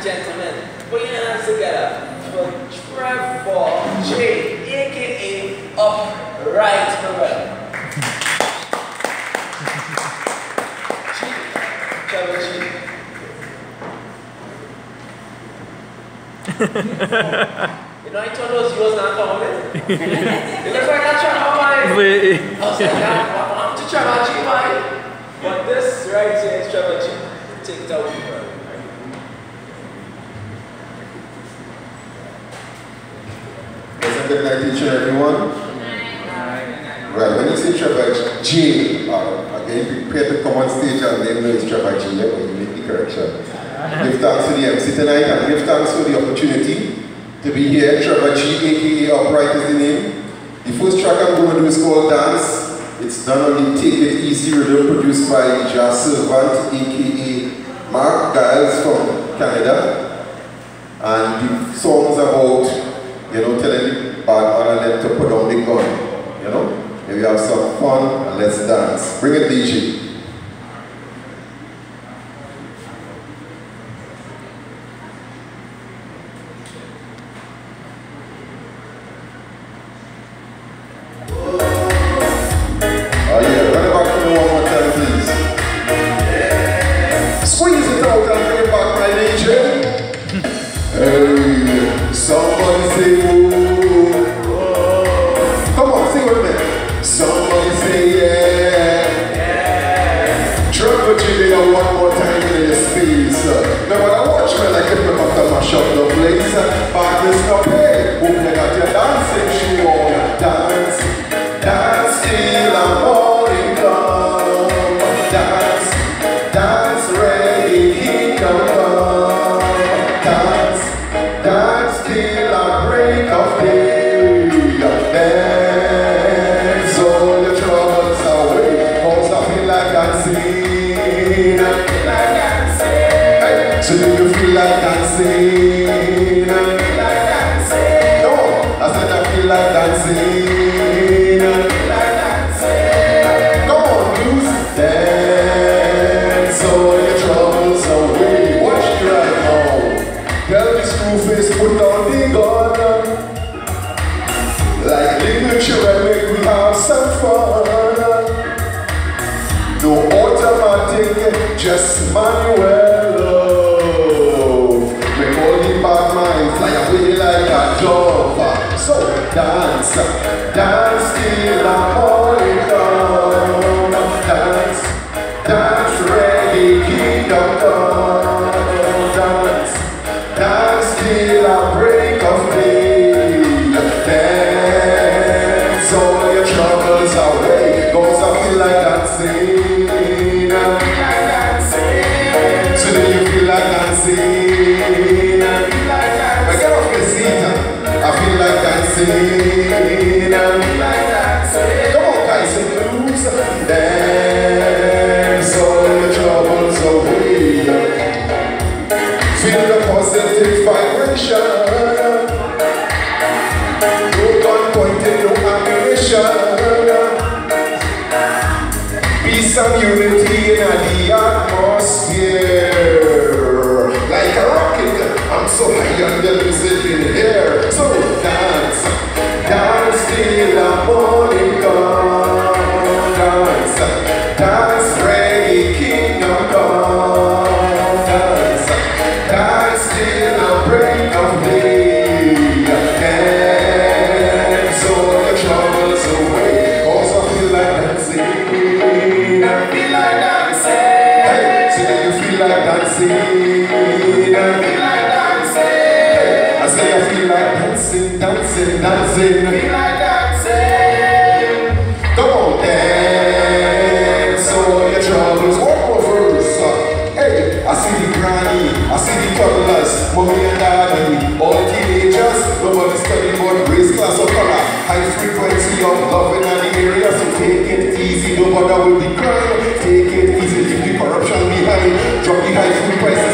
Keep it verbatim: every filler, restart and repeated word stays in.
and gentlemen, put your hands together for Trevor J, aka Upright Forever. Trevor J. You know, I told those yours not coming. It looks like a Trevor mine. I was like, I'm to Trevor J mine. But this right here is Trevor J. Take it away, bro. Good night, teacher, everyone. Right, when you say Trevor J, uh, again, prepare to come on stage and name is Trevor J, yeah, when you make the correction. Give thanks to the M C tonight and give thanks for the opportunity to be here. Trevor J, aka Upright is the name. The first track I'm going to do is called Dance. It's done on the Take It Easy rhythm produced by Jazz Servant, aka Mark Giles from Canada. And the song's about, you know, telling the bad honor them to put down the gun. You know? Maybe have some fun and let's dance. Bring it, D J. Just manual love. Make all the bad minds fly away like a dove. So dance, dance till the morning come. Dance, dance, reggae kingdom come. Dance, dance till the break of day. Dance all your troubles away. Cause I feel like dancing. I get off the seat, I feel like dancing. Come on, Kaiso blues. Dance all your troubles away. Feel the positive vibration. No gun pointed, no ammunition. Peace and unity in the atmosphere. Like a rocket, I'm so high on the music in here. So dance, dance till the morning come. Dance, dance, reggae kingdom come. Dance, dance till the break of day. Dance all your troubles away. Cause I feel like dancing. I feel like dancing. Hey, so do you feel like dancing? Dancing, dancing, dancing. Feel like dancing. Come on, dance all your troubles. One more verse. Hey, I see the granny, I see the toddlers, mommy and daddy, all teenagers. Nobody studying about race, class, or color. High frequency of loving in the area, so take it easy. Don't bother with the crime. Take it easy, leave the corruption behind. Drop the high food prices.